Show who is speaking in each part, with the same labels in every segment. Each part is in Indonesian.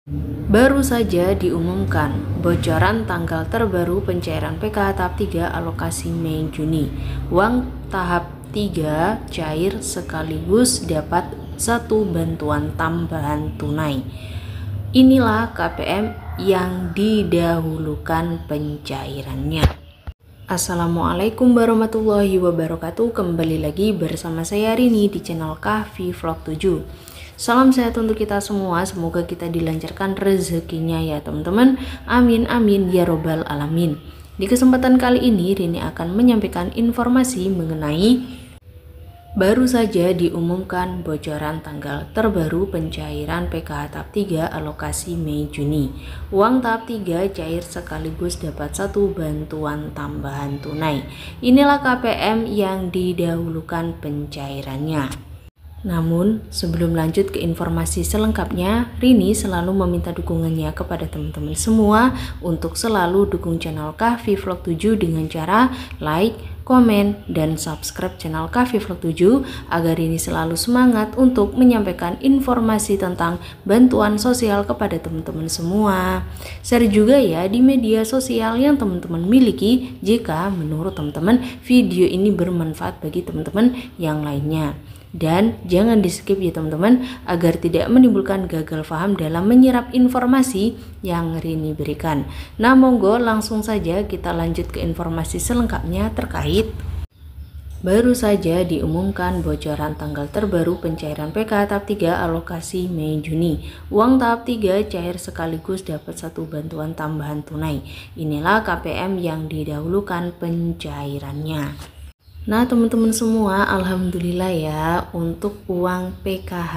Speaker 1: Baru saja diumumkan bocoran tanggal terbaru pencairan PKH tahap 3 alokasi Mei Juni. Uang tahap 3 cair sekaligus dapat satu bantuan tambahan tunai. Inilah KPM yang didahulukan pencairannya. Assalamualaikum warahmatullahi wabarakatuh. Kembali lagi bersama saya Rini di channel Kahfi Vlog 7. Salam sehat untuk kita semua, semoga kita dilancarkan rezekinya ya teman-teman. Amin amin ya robbal alamin. Di kesempatan kali ini Rini akan menyampaikan informasi mengenai baru saja diumumkan bocoran tanggal terbaru pencairan PKH tahap 3 alokasi Mei Juni. Uang tahap 3 cair sekaligus dapat satu bantuan tambahan tunai. Inilah KPM yang didahulukan pencairannya. Namun, sebelum lanjut ke informasi selengkapnya, Rini selalu meminta dukungannya kepada teman-teman semua untuk selalu dukung channel Kahfi Vlog 7 dengan cara like, komen, dan subscribe channel Kahfi Vlog 7 agar Rini selalu semangat untuk menyampaikan informasi tentang bantuan sosial kepada teman-teman semua. Share juga ya di media sosial yang teman-teman miliki jika menurut teman-teman video ini bermanfaat bagi teman-teman yang lainnya. Dan jangan di skip ya teman-teman agar tidak menimbulkan gagal paham dalam menyerap informasi yang Rini berikan. Nah monggo langsung saja kita lanjut ke informasi selengkapnya terkait baru saja diumumkan bocoran tanggal terbaru pencairan PKH tahap 3 alokasi Mei Juni. Uang tahap 3 cair sekaligus dapat satu bantuan tambahan tunai. Inilah KPM yang didahulukan pencairannya. Nah teman-teman semua, alhamdulillah ya, untuk uang PKH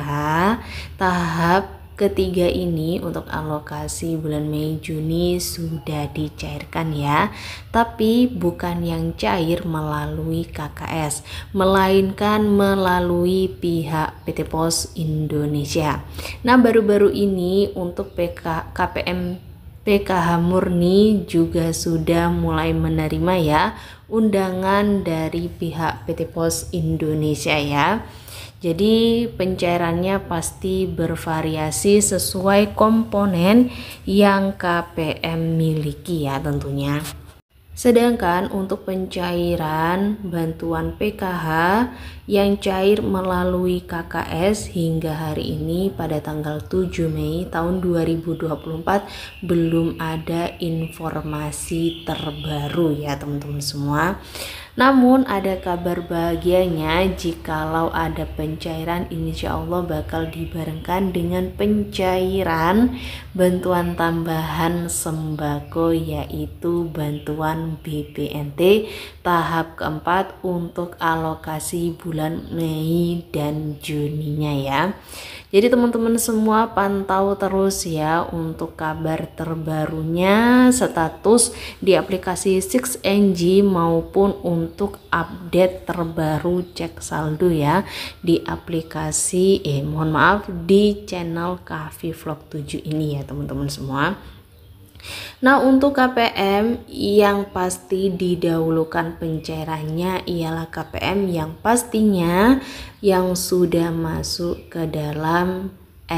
Speaker 1: tahap ketiga ini untuk alokasi bulan Mei Juni sudah dicairkan ya. Tapi bukan yang cair melalui KKS, melainkan melalui pihak PT Pos Indonesia. Nah baru-baru ini untuk KPM PKH murni juga sudah mulai menerima ya undangan dari pihak PT Pos Indonesia ya. Jadi pencairannya pasti bervariasi sesuai komponen yang KPM miliki ya tentunya. Sedangkan untuk pencairan bantuan PKH yang cair melalui KKS hingga hari ini pada tanggal 7 Mei tahun 2024 belum ada informasi terbaru ya teman-teman semua. Namun ada kabar bahagianya jikalau ada pencairan, insya Allah bakal dibarengkan dengan pencairan bantuan tambahan sembako yaitu bantuan BPNT tahap keempat untuk alokasi bulan Mei dan Juninya ya. Jadi teman-teman semua pantau terus ya untuk kabar terbarunya, status di aplikasi 6NG maupun untuk update terbaru cek saldo ya di aplikasi di channel Kahfi Vlog 7 ini ya teman-teman semua. Nah untuk KPM yang pasti didahulukan pencairannya ialah KPM yang pastinya yang sudah masuk ke dalam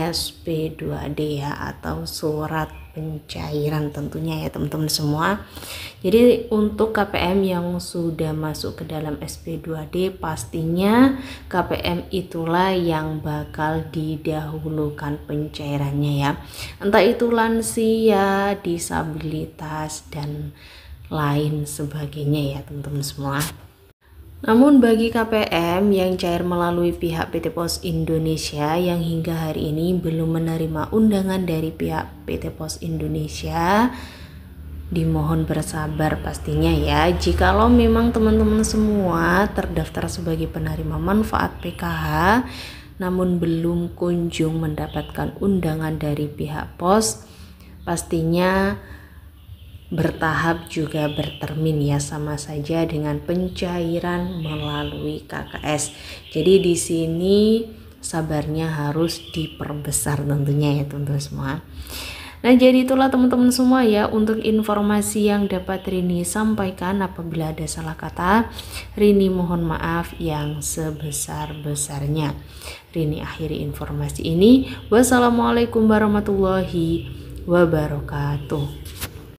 Speaker 1: SP2D ya atau surat pencairan tentunya ya teman-teman semua. Jadi untuk KPM yang sudah masuk ke dalam SP2D pastinya KPM itulah yang bakal didahulukan pencairannya ya. Entah itu lansia, disabilitas dan lain sebagainya ya teman-teman semua. Namun bagi KPM yang cair melalui pihak PT Pos Indonesia yang hingga hari ini belum menerima undangan dari pihak PT Pos Indonesia, dimohon bersabar pastinya ya. Jikalau memang teman-teman semua terdaftar sebagai penerima manfaat PKH namun belum kunjung mendapatkan undangan dari pihak pos, pastinya bertahap juga bertermin ya, sama saja dengan pencairan melalui KKS. Jadi di sini sabarnya harus diperbesar tentunya ya teman-teman semua. Nah, jadi itulah teman-teman semua ya untuk informasi yang dapat Rini sampaikan. Apabila ada salah kata, Rini mohon maaf yang sebesar-besarnya. Rini akhiri informasi ini. Wassalamualaikum warahmatullahi wabarakatuh.